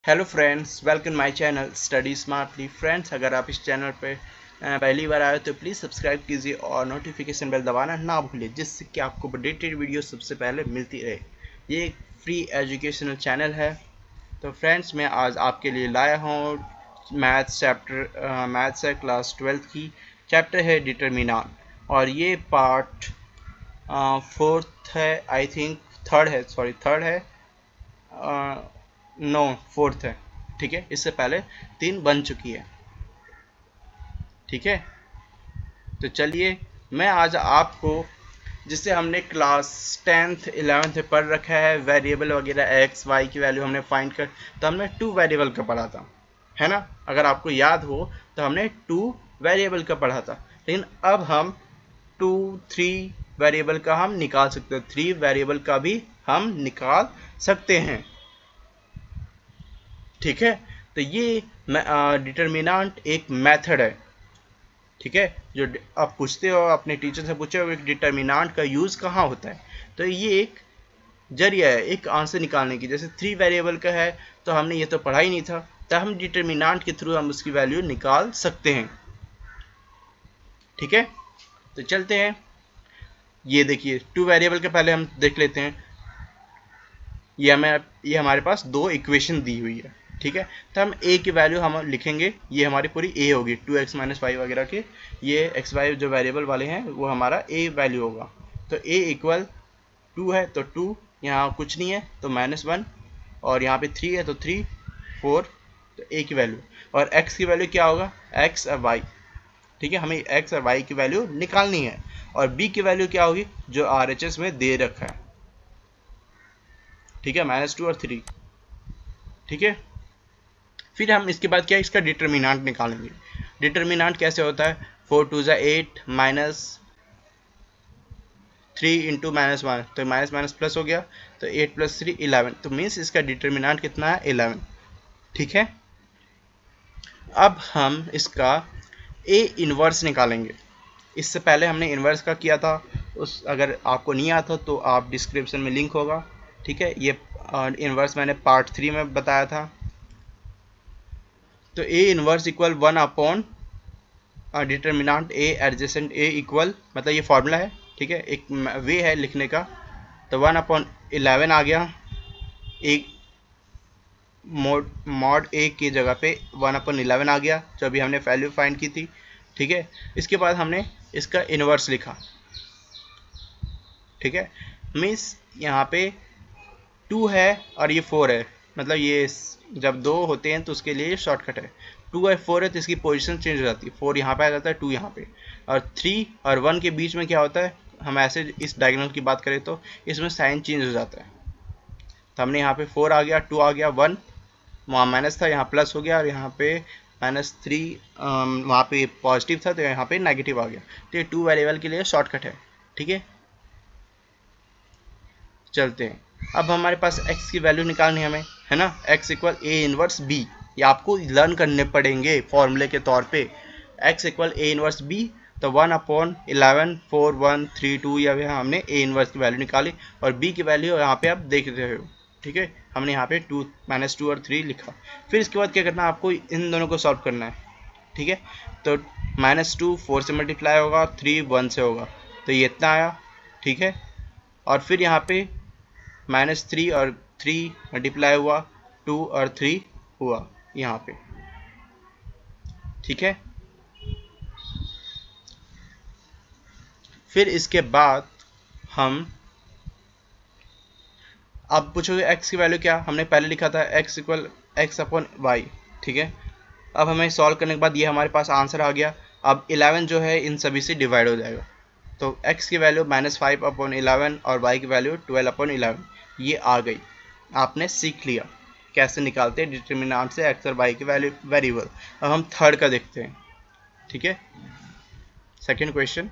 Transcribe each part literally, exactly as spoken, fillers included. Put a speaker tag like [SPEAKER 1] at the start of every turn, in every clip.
[SPEAKER 1] Hello friends, welcome my channel study smartly. Friends, अगर आप इस चैनल पे पहली बार आए तो प्लीज़ सब्सक्राइब कीजिए और नोटिफिकेशन बेल दबाना ना भूलिए, जिससे कि आपको अपडेटेड वीडियो सबसे पहले मिलती रहे। ये एक फ्री एजुकेशनल चैनल है। तो फ्रेंड्स, मैं आज आपके लिए लाया हूँ मैथ्स चैप्टर मैथ्स है क्लास ट्वेल्थ की। चैप्टर है डिटर्मिनेंट और ये पार्ट फोर्थ है, आई थिंक थर्ड है, सॉरी थर्ड है, नो फोर्थ है। ठीक है, इससे पहले तीन बन चुकी है। ठीक है, तो चलिए मैं आज आपको, जिससे हमने क्लास टेंथ इलेवेंथ में पढ़ रखा है, वेरिएबल वगैरह एक्स वाई की वैल्यू हमने फाइंड कर, तो हमने टू वेरिएबल का पढ़ा था, है ना। अगर आपको याद हो तो हमने टू वेरिएबल का पढ़ा था, लेकिन अब हम टू थ्री वेरिएबल का हम निकाल सकते हैं, थ्री वेरिएबल का भी हम निकाल सकते हैं। ठीक है, तो ये डिटर्मिनेंट एक मेथड है। ठीक है, जो आप पूछते हो, अपने टीचर से पूछे हो एक डिटर्मिनेंट का यूज़ कहाँ होता है, तो ये एक जरिया है एक आंसर निकालने की। जैसे थ्री वेरिएबल का है तो हमने ये तो पढ़ा ही नहीं था, तो हम डिटर्मिनेंट के थ्रू हम उसकी वैल्यू निकाल सकते हैं। ठीक है, तो चलते हैं। ये देखिए, टू वेरिएबल के पहले हम देख लेते हैं। ये हमें ये हमारे पास दो इक्वेशन दी हुई है। ठीक है, तो हम a की वैल्यू हम लिखेंगे, ये हमारी पूरी a होगी, टू एक्स माइनस फाइव वगैरह के, ये एक्स वाई जो वेरिएबल वाले हैं वो हमारा a वैल्यू होगा। तो a इक्वल टू है तो टू, यहाँ कुछ नहीं है तो माइनस वन, और यहाँ पे थ्री है तो थ्री, फोर, तो a की वैल्यू। और x की वैल्यू क्या होगा, x और y। ठीक है, हमें x और y की वैल्यू निकालनी है। और b की वैल्यू क्या होगी, जो आर एच एस में दे रखा है। ठीक है, माइनस टू और थ्री। ठीक है, फिर हम इसके बाद क्या, इसका डिटर्मिनेंट निकालेंगे। डिटर्मिनेंट कैसे होता है, फोर टू ज़ा eight minus three into minus one, तो माइनस माइनस प्लस हो गया, तो एट प्लस थ्री इलेवन, तो मीन्स इसका डिटर्मिनेंट कितना है, इलेवन। ठीक है, अब हम इसका ए इनवर्स निकालेंगे। इससे पहले हमने इनवर्स का किया था, उस अगर आपको नहीं आता तो आप डिस्क्रिप्शन में लिंक होगा। ठीक है, ये इनवर्स मैंने पार्ट थ्री में बताया था। तो A inverse equal one upon determinant A adjacent A equal, मतलब ये फॉर्मूला है। ठीक है, एक वे है लिखने का। तो वन अपॉन इलेवन आ गया, एक मोड मॉड ए की जगह पे वन अपॉन इलेवन आ गया, जो अभी हमने वैल्यू फाइंड की थी। ठीक है, इसके बाद हमने इसका इनवर्स लिखा। ठीक है, मीन्स यहाँ पे टू है और ये फोर है, मतलब ये जब दो होते हैं तो उसके लिए शॉर्टकट है। टू और फोर है तो इसकी पोजीशन चेंज हो जाती है, फोर यहाँ पे आ जाता है, टू यहाँ पे। और थ्री और वन के बीच में क्या होता है, हम ऐसे इस डायगोनल की बात करें तो इसमें साइन चेंज हो जाता है। तो हमने यहाँ पे फोर आ गया, टू आ गया, वन वहाँ माइनस था, यहाँ प्लस हो गया, और यहाँ पे माइनस थ्री वहाँ पे पॉजिटिव था तो यहाँ पे नेगेटिव आ गया। तो ये टू वेरिएबल के लिए शॉर्टकट है। ठीक है, चलते हैं। अब हमारे पास x की वैल्यू निकालनी है हमें, है ना। x equal A inverse b, ये आपको लर्न करने पड़ेंगे फॉर्मूले के तौर पे। x equal A inverse b, तो one upon eleven, four, one, three, two, या यहाँ हमने a इनवर्स की वैल्यू निकाली, और b की वैल्यू यहाँ पे आप देख रहे हो। ठीक है, हमने यहाँ पे टू माइनस टू और थ्री लिखा। फिर इसके बाद क्या करना है, आपको इन दोनों को सॉल्व करना है। ठीक है, तो माइनस टू फोर से मल्टीप्लाई होगा, थ्री वन से होगा, तो ये इतना आया। ठीक है, और फिर यहाँ पे माइनस थ्री और थ्री मल्टीप्लाई हुआ, टू और थ्री हुआ यहाँ पे। ठीक है, फिर इसके बाद हम, अब पूछोगे x की वैल्यू क्या, हमने पहले लिखा था x equal x upon y. ठीक है, अब हमें सॉल्व करने के बाद ये हमारे पास आंसर आ गया। अब इलेवन जो है इन सभी से डिवाइड हो जाएगा, तो x की value minus five upon eleven और y की वैल्यू ट्वेल्व अपॉन इलेवन, ये आ गई। आपने सीख लिया कैसे निकालते हैं डिटर्मिनेंट से x और y की वैल्यू वेरिएबल। अब हम थर्ड का देखते हैं। ठीक है, सेकंड क्वेश्चन।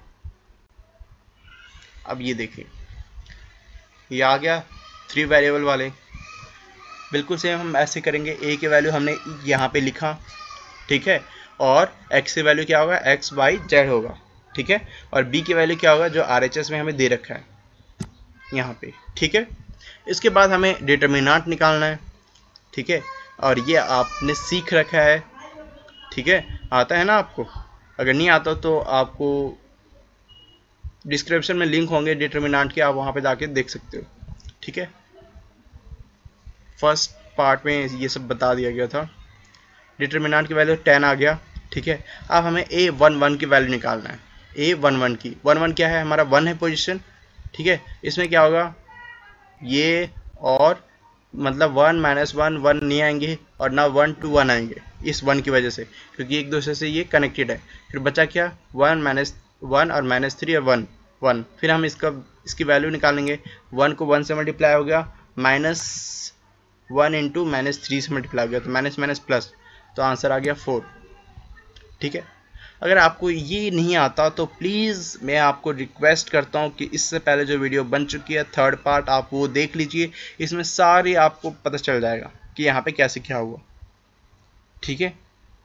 [SPEAKER 1] अब ये देखिए, ये आ गया थ्री वेरिएबल वाले। बिल्कुल सेम हम ऐसे करेंगे, a की वैल्यू हमने यहाँ पे लिखा। ठीक है, और x की वैल्यू क्या होगा, एक्स वाई जेड होगा। ठीक है, और b की वैल्यू क्या होगा, जो आर एच एस में हमें दे रखा है यहाँ पे। ठीक है, इसके बाद हमें डिटर्मिनेंट निकालना है। ठीक है, और ये आपने सीख रखा है, ठीक है, आता है ना आपको। अगर नहीं आता तो आपको डिस्क्रिप्शन में लिंक होंगे डिटरमिनेंट के, आप वहाँ पे जाके देख सकते हो, ठीक है। फर्स्ट पार्ट में ये सब बता दिया गया था। डिटरमिनेंट की वैल्यू टेन आ गया, ठीक है। अब हमें ए वन वन की वैल्यू निकालना है। ए वन वन की, वन वन क्या है, हमारा वन है पोजीशन, ठीक है। इसमें क्या होगा, ये और मतलब वन माइनस वन वन नहीं आएंगे और ना वन टू वन आएंगे इस वन की वजह से, क्योंकि एक दूसरे से ये कनेक्टेड है। फिर बचा क्या, वन माइनस वन और माइनस थ्री और वन वन। फिर हम इसका इसकी वैल्यू निकालेंगे। वन को वन से मल्टीप्लाई हो गया, minus one into minus three से मल्टीप्लाई हो गया, तो माइनस माइनस प्लस, तो आंसर आ गया फोर, ठीक है। अगर आपको ये नहीं आता तो प्लीज़ मैं आपको रिक्वेस्ट करता हूँ कि इससे पहले जो वीडियो बन चुकी है थर्ड पार्ट, आप वो देख लीजिए। इसमें सारी आपको पता चल जाएगा कि यहाँ पे कैसे क्या हुआ, ठीक है।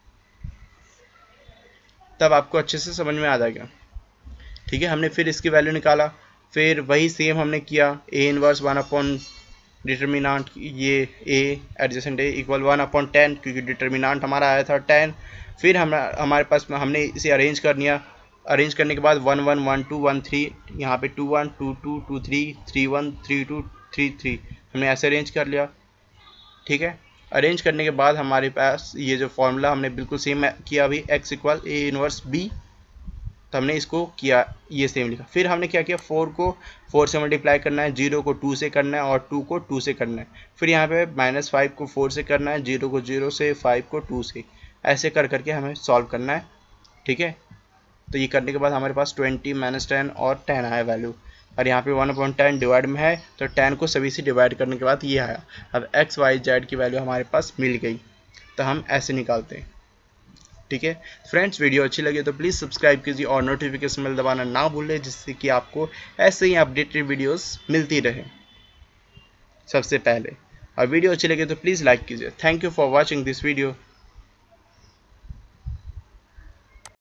[SPEAKER 1] तब आपको अच्छे से समझ में आ जाएगा, ठीक है। हमने फिर इसकी वैल्यू निकाला, फिर वही सेम हमने किया, A inverse one upon determinant, ये A adjacent A equal one upon ten, क्योंकि डिटरमिनेंट हमारा आया था टेन। फिर हम हमारे पास हमने इसे अरेंज कर लिया। अरेंज करने के बाद one one one two one three, यहाँ पे two one two two two three three one three two three three, हमने ऐसे अरेंज कर लिया, ठीक है। अरेंज करने के बाद हमारे पास ये जो फॉर्मूला हमने बिल्कुल सेम किया अभी, x equal A inverse B, तो हमने इसको किया, ये सेम लिखा। फिर हमने क्या किया, फोर को फोर से मल्टीप्लाई करना है, जीरो को टू से करना है और टू को टू से करना है। फिर यहाँ पे माइनस फाइव को फोर से करना है, जीरो को जीरो से, फाइव को टू से, ऐसे कर करके हमें सॉल्व करना है, ठीक है। तो ये करने के बाद हमारे पास ट्वेंटी माइनस टेन और टेन आया वैल्यू, और यहाँ पे वन अपॉइंट टेन डिवाइड में है, तो टेन को सभी से डिवाइड करने के बाद ये आया। अब एक्स वाई जेड की वैल्यू हमारे पास मिल गई, तो हम ऐसे निकालते हैं, ठीक है। फ्रेंड्स, वीडियो अच्छी लगे तो प्लीज़ सब्सक्राइब कीजिए और नोटिफिकेशन बेल दबाना ना भूलें, जिससे कि आपको ऐसे ही अपडेटेड वीडियोस मिलती रहे सबसे पहले। और वीडियो अच्छी लगे तो प्लीज़ लाइक कीजिए। Thank you for watching this video.